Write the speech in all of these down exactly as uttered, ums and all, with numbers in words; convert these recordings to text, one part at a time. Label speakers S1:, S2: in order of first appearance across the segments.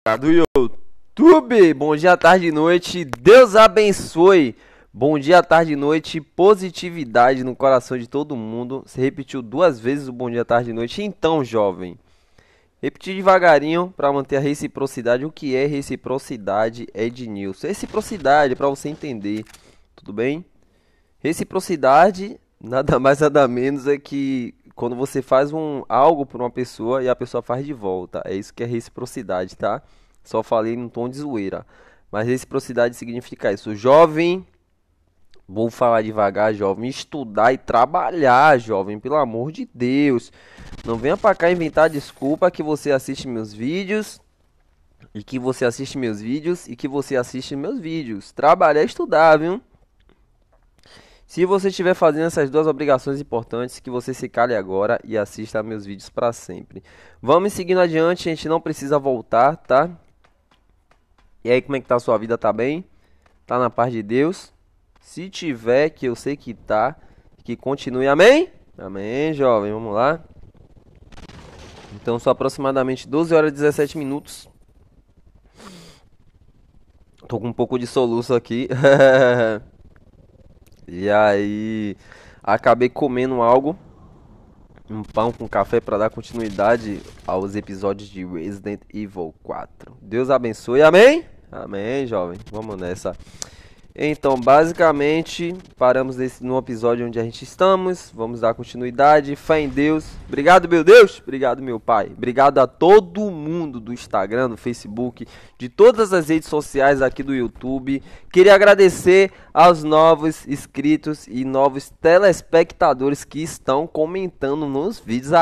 S1: Do YouTube, bom dia, tarde e noite, Deus abençoe. Bom dia, tarde e noite, positividade no coração de todo mundo. Você repetiu duas vezes o bom dia, tarde e noite. Então, jovem, repetir devagarinho para manter a reciprocidade. O que é reciprocidade, Ednilson? Reciprocidade, para você entender, tudo bem? Reciprocidade, nada mais nada menos é que quando você faz um algo por uma pessoa e a pessoa faz de volta. É isso que é reciprocidade, tá? Só falei num tom de zoeira. Mas reciprocidade significa isso. Jovem, vou falar devagar, jovem. Estudar e trabalhar, jovem. Pelo amor de Deus. Não venha pra cá inventar desculpa que você assiste meus vídeos. E que você assiste meus vídeos. E que você assiste meus vídeos. Trabalhar e estudar, viu? Se você estiver fazendo essas duas obrigações importantes, que você se cale agora e assista a meus vídeos para sempre. Vamos seguindo adiante, a gente não precisa voltar, tá? E aí, como é que tá a sua vida? Tá bem? Tá na paz de Deus? Se tiver, que eu sei que tá, que continue, amém? Amém, jovem, vamos lá. Então, são aproximadamente doze horas e dezessete minutos. Tô com um pouco de soluço aqui. E aí, acabei comendo algo, um pão com café para dar continuidade aos episódios de Resident Evil quatro. Deus abençoe, amém? Amém, jovem. Vamos nessa. Então, basicamente, paramos nesse, no episódio onde a gente estamos. Vamos dar continuidade. Fé em Deus. Obrigado, meu Deus. Obrigado, meu Pai. Obrigado a todo mundo do Instagram, do Facebook, de todas as redes sociais aqui do YouTube. Queria agradecer aos novos inscritos e novos telespectadores que estão comentando nos vídeos.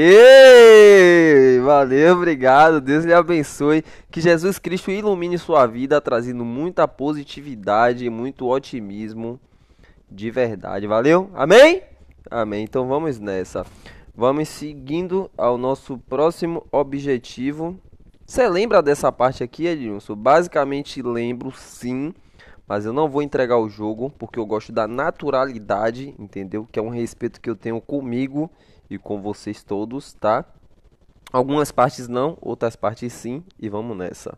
S1: Aê! Valeu, obrigado. Deus lhe abençoe. Que Jesus Cristo ilumine sua vida, trazendo muita positividade e muito otimismo de verdade. Valeu? Amém? Amém. Então vamos nessa. Vamos seguindo ao nosso próximo objetivo. Você lembra dessa parte aqui, Edilson? Basicamente lembro, sim. Mas eu não vou entregar o jogo, porque eu gosto da naturalidade, entendeu? Que é um respeito que eu tenho comigo e com vocês todos, tá? Algumas partes não, outras partes sim. E vamos nessa.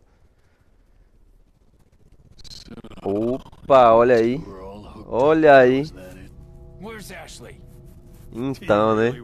S1: Opa, olha aí. Olha aí. Então, né?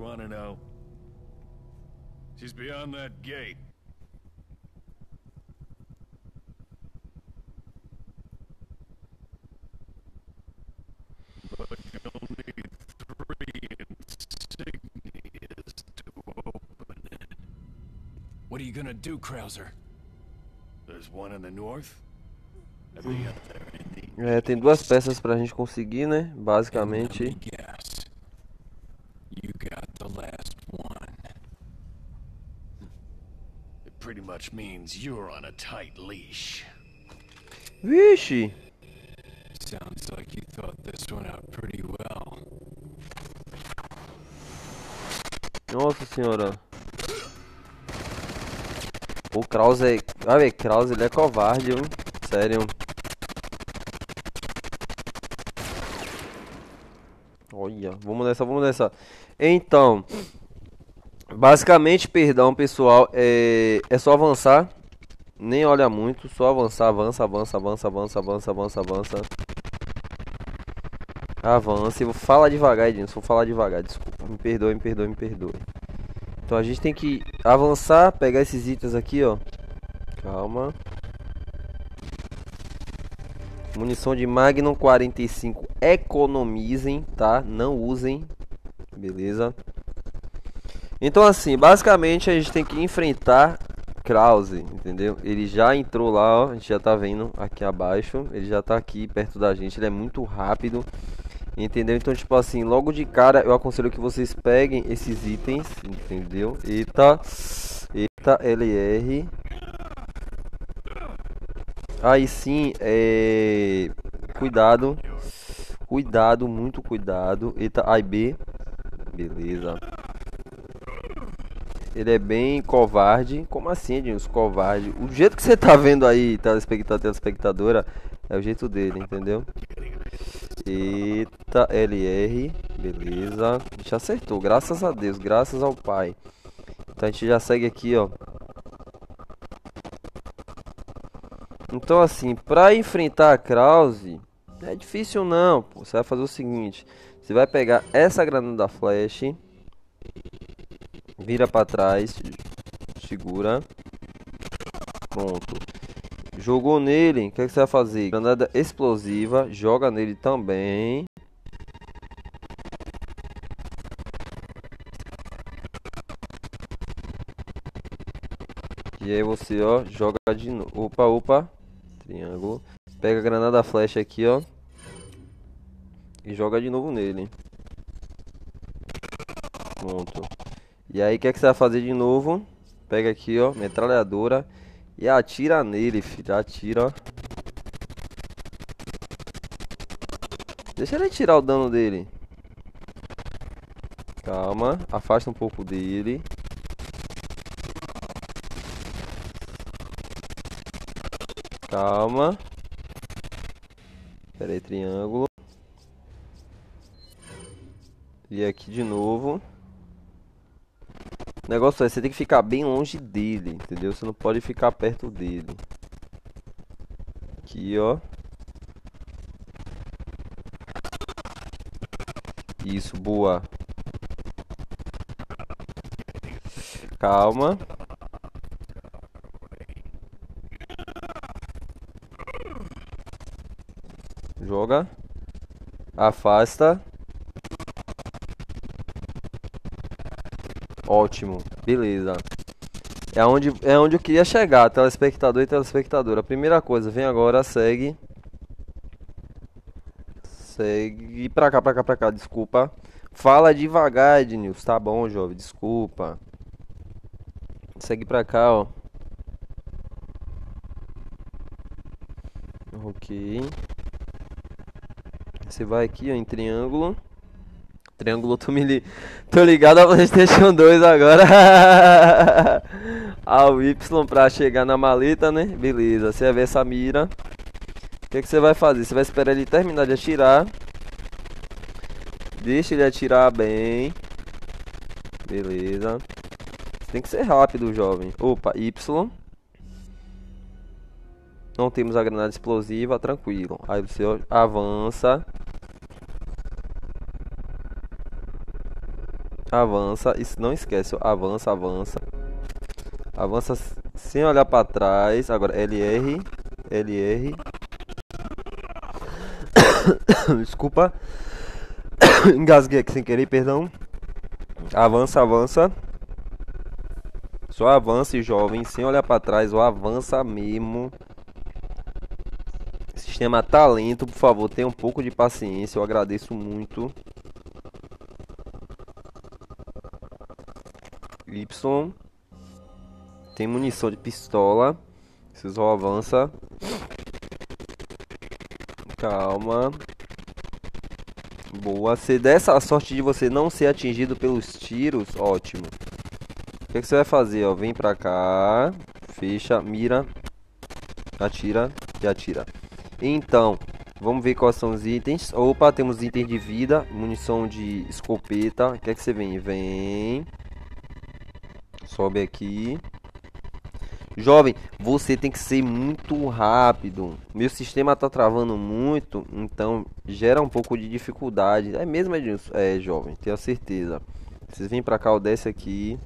S2: What are you gonna do, Krauser? There's one in the north, and the other in the
S1: É, tem duas peças pra gente conseguir, né? Basicamente.
S2: Yes. You got the last one. It pretty much means you're on a tight leash.
S1: Vixe!
S2: Sounds like you thought this one out pretty well.
S1: Nossa senhora. O Krause é... Ah, velho, Krause, ele é covarde, viu? Sério. Olha, vamos nessa, vamos nessa. Então, basicamente, perdão, pessoal, é, é só avançar. Nem olha muito, só avançar, avança, avança, avança, avança, avança, avança, avança. Avança. Eu vou falar devagar, Edinho, vou falar devagar, desculpa. Me perdoe, me perdoe, me perdoe. Então a gente tem que avançar, pegar esses itens aqui, ó. Calma. Munição de Magnum quarenta e cinco. Economizem, tá? Não usem. Beleza. Então assim, basicamente a gente tem que enfrentar Krause, entendeu? Ele já entrou lá, ó. A gente já tá vendo aqui abaixo. Ele já tá aqui perto da gente. Ele é muito rápido. Entendeu? Então, tipo assim, logo de cara eu aconselho que vocês peguem esses itens, entendeu? Eita, eita, L R. Aí sim, é... Cuidado. Cuidado, muito cuidado. Eita, A e B. Beleza. Ele é bem covarde. Como assim, Edilson? Covarde. O jeito que você tá vendo aí, telespectador, telespectadora, é o jeito dele, entendeu? Eita, L R. Beleza. A gente acertou, graças a Deus, graças ao Pai. Então a gente já segue aqui, ó. Então assim, pra enfrentar a Krause, não é difícil não, pô. Você vai fazer o seguinte. Você vai pegar essa granada flash. Vira pra trás. Segura. Pronto. Jogou nele, o que, é que você vai fazer? Granada explosiva, joga nele também. E aí você, ó, joga de novo. Opa, opa. Triângulo. Pega a granada flecha aqui, ó. E joga de novo nele. Pronto. E aí, o que, é que você vai fazer de novo? Pega aqui, ó, metralhadora. E atira nele, filho. Atira, ó. Deixa ele tirar o dano dele. Calma. Afasta um pouco dele. Calma. Pera aí, triângulo. E aqui de novo. O negócio é, você tem que ficar bem longe dele, entendeu? Você não pode ficar perto dele. Aqui, ó. Isso, boa. Calma. Joga. Afasta. Ótimo. Beleza. É onde, é onde eu queria chegar, telespectador e telespectadora. A primeira coisa, vem agora, segue. Segue pra cá, pra cá, pra cá, desculpa. Fala devagar, Ednilson. Tá bom, jovem, desculpa. Segue pra cá, ó. Ok. Você vai aqui, ó, em triângulo. Triângulo, tô, me li... tô ligado ao PlayStation dois agora. Ao Y pra chegar na maleta, né? Beleza, você vai ver essa mira. O que, que você vai fazer? Você vai esperar ele terminar de atirar. Deixa ele atirar bem. Beleza. Você tem que ser rápido, jovem. Opa, Y. Não temos a granada explosiva, tranquilo. Aí você avança. Avança, isso não esquece, avança, avança. Avança sem olhar pra trás. Agora L R, L R. Desculpa. Engasguei aqui sem querer, perdão. Avança, avança. Só avance, jovem, sem olhar pra trás, ou avança mesmo. Sistema tá lento, por favor, tenha um pouco de paciência, eu agradeço muito. Y. Tem munição de pistola. Você só avança. Calma. Boa. Se der essa sorte de você não ser atingido pelos tiros, ótimo. O que, é que você vai fazer? Ó? Vem pra cá. Fecha, mira. Atira e atira. Então, vamos ver quais são os itens. Opa, temos itens de vida. Munição de escopeta. O que é que você vem? Vem. Sobe aqui. Jovem, você tem que ser muito rápido. Meu sistema tá travando muito, então gera um pouco de dificuldade. É mesmo, Edilson? É, jovem, tenho certeza. Vocês vêm pra cá, ou desce aqui.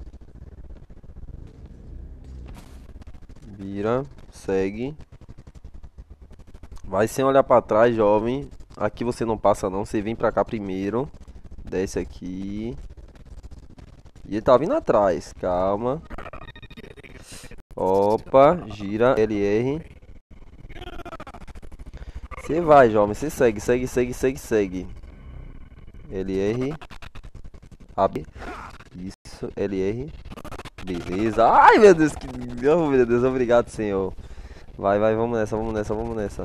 S1: Vira, segue. Vai sem olhar pra trás, jovem. Aqui você não passa não, você vem pra cá primeiro. Desce aqui. E ele tá vindo atrás, calma. Opa, gira, L R. Você vai, jovem, você segue, segue, segue, segue, segue. L R. Abre. Isso, L R. Beleza. Ai, meu Deus, que... Oh, meu Deus, obrigado, senhor. Vai, vai, vamos nessa, vamos nessa, vamos nessa.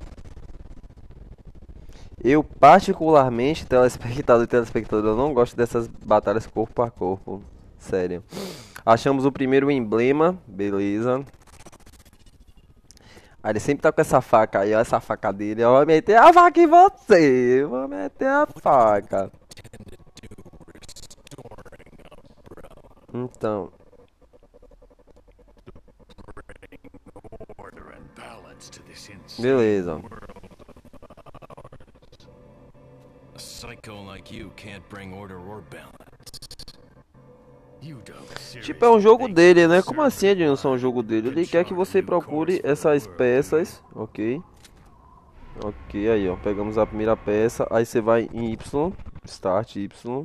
S1: Eu, particularmente, telespectador e telespectador, eu não gosto dessas batalhas corpo a corpo. Sério. Achamos o primeiro emblema. Beleza. Aí ele sempre tá com essa faca aí, ó. Essa faca dele. Eu vou meter a faca em você. Eu vou meter a faca. Então.
S2: limits to this insane
S1: Beleza.
S2: world of ours. A psycho like you can't bring order or balance. You don't
S1: Tipo, é um jogo
S2: seriously
S1: dele, né?
S2: think
S1: Como assim, Edilson, é um jogo dele? Ele quer que você procure essas peças, ok? Ok, aí, ó, pegamos a primeira peça, aí você vai em Y, Start Y.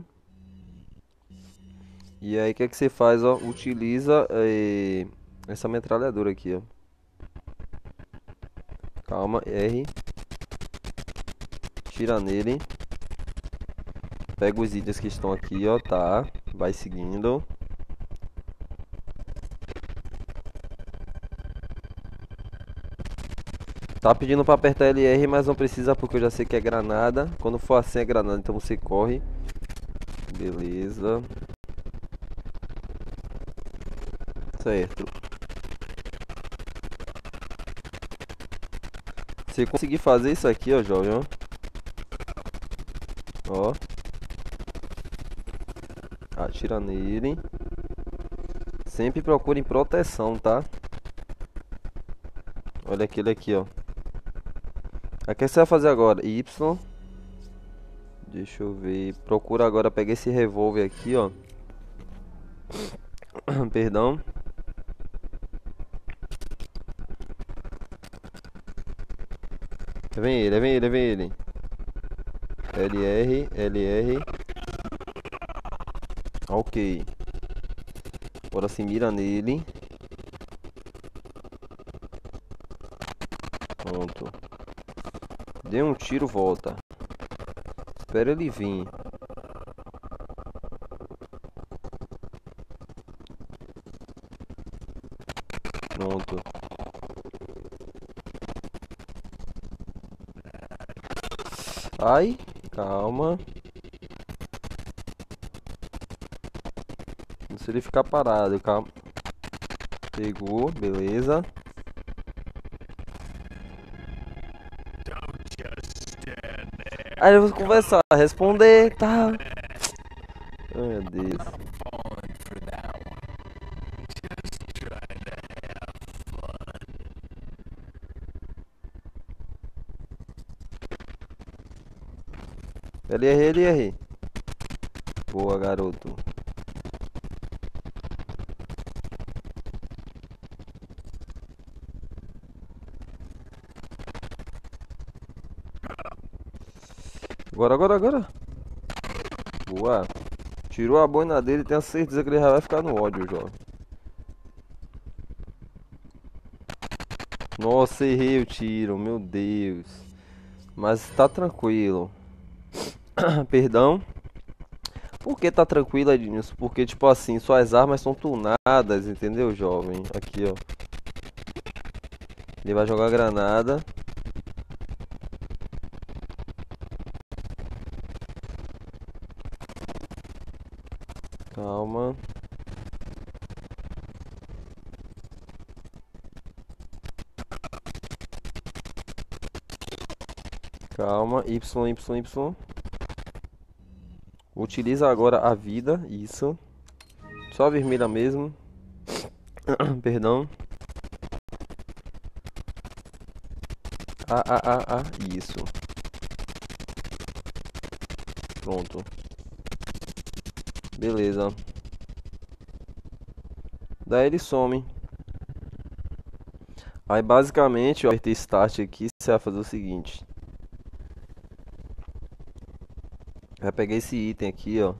S1: E aí, o que é que você faz, ó? Utiliza eh, essa metralhadora aqui, ó. Calma, R. Tira nele. Pega os itens que estão aqui, ó, tá. Vai seguindo. Tá pedindo pra apertar L R, mas não precisa porque eu já sei que é granada. Quando for assim é granada, então você corre. Beleza. Certo. Se conseguir fazer isso aqui, ó, jovem, ó. Ó. Atira nele. Sempre procurem proteção, tá? Olha aquele aqui, ó. O que você vai fazer agora? Y. Deixa eu ver. Procura agora pegar esse revólver aqui, ó. Perdão. Vem ele, vem ele, vem ele. L R, L R. Ok. Agora se mira nele. Pronto. Dê um tiro, volta. Espera ele vir. Pronto. Ai, calma. Não se ele ficar parado, calma. Pegou, beleza. Aí eu vou conversar, responder, tá. Ai, meu Deus. L R, L R. Boa, garoto. Agora, agora, agora. Boa. Tirou a boina dele, tenho certeza que ele já vai ficar no ódio, jovem. Nossa, errei o tiro, meu Deus. Mas tá tranquilo. Perdão. Por que tá tranquilo, Ednilson? Porque, tipo assim, suas armas são tunadas, entendeu, jovem? Aqui, ó. Ele vai jogar granada. Calma. Calma. Y, Y, Y. Utiliza agora a vida. Isso. Só a vermelha mesmo. Perdão. Ah, ah, ah, ah. Isso. Pronto. Beleza. Daí ele some. Aí basicamente, ó, apertei start aqui, você vai fazer o seguinte. Vai pegar esse item aqui, ó.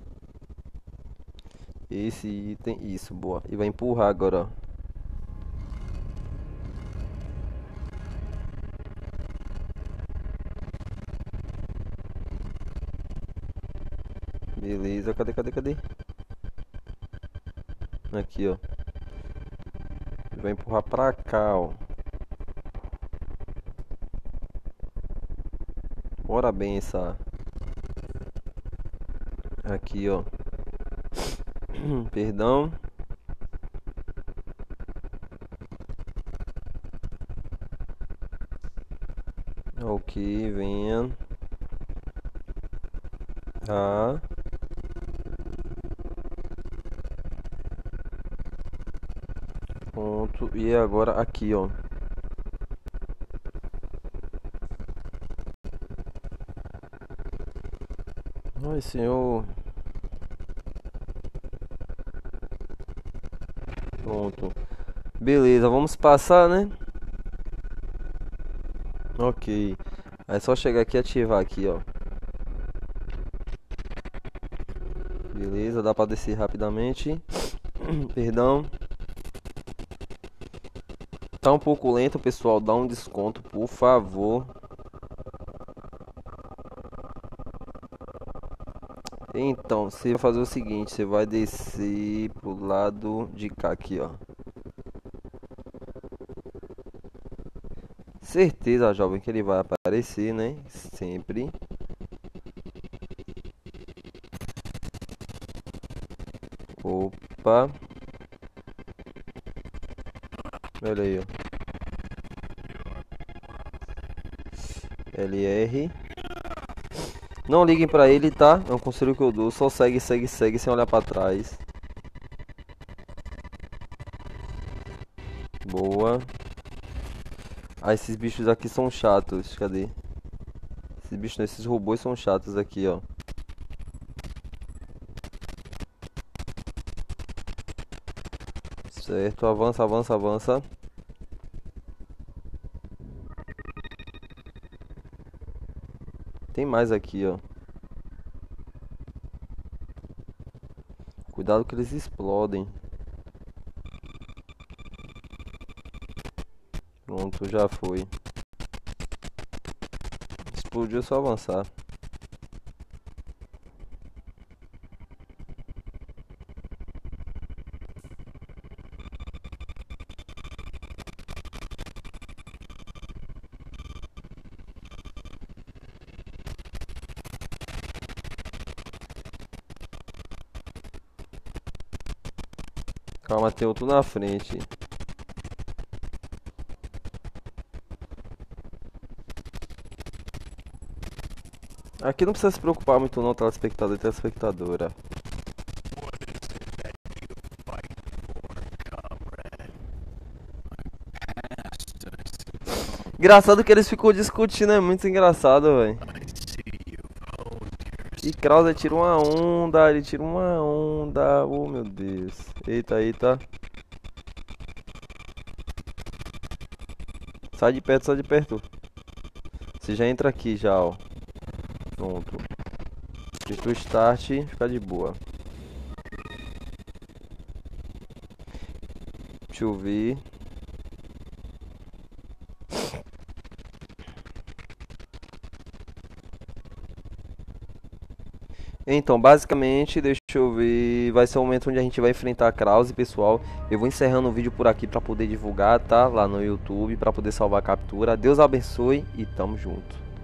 S1: Esse item, isso, boa. E vai empurrar agora, ó. Beleza, cadê, cadê, cadê? Aqui, ó. Ele vai empurrar pra cá, ó. Bora bem essa. Aqui, ó. Perdão. Ok, venha. Ah. Pronto. E agora aqui, ó. Ai, senhor. Pronto. Beleza, vamos passar, né? Ok. É só chegar aqui e ativar aqui, ó. Beleza, dá pra descer rapidamente. Perdão. Tá um pouco lento, pessoal. Dá um desconto, por favor. Então, você vai fazer o seguinte. Você vai descer pro lado de cá aqui, ó. Certeza, jovem, que ele vai aparecer, né? Sempre. Opa. Olha aí, ó. L R. Não liguem pra ele, tá? É um conselho que eu dou. Só segue, segue, segue sem olhar pra trás. Boa. Ah, esses bichos aqui são chatos. Cadê? Esses bichos, não, esses robôs são chatos aqui, ó. Certo, avança, avança, avança. Tem mais aqui, ó. Cuidado que eles explodem. Pronto, já foi. Explodiu, é só avançar. Calma, tem outro na frente. Aqui não precisa se preocupar muito não, telespectador e telespectadora. Engraçado que eles ficam discutindo, é muito engraçado, velho. E Krauser tira uma onda, ele tira uma onda. Oh, meu Deus. Eita, eita. Sai de perto, sai de perto. Você já entra aqui já, ó. Pronto. Deixa o start, fica de boa. Deixa eu ver. Então, basicamente, deixa eu ver, vai ser o momento onde a gente vai enfrentar a Krause, pessoal. Eu vou encerrando o vídeo por aqui para poder divulgar, tá? Lá no YouTube, para poder salvar a captura. Deus abençoe e tamo junto.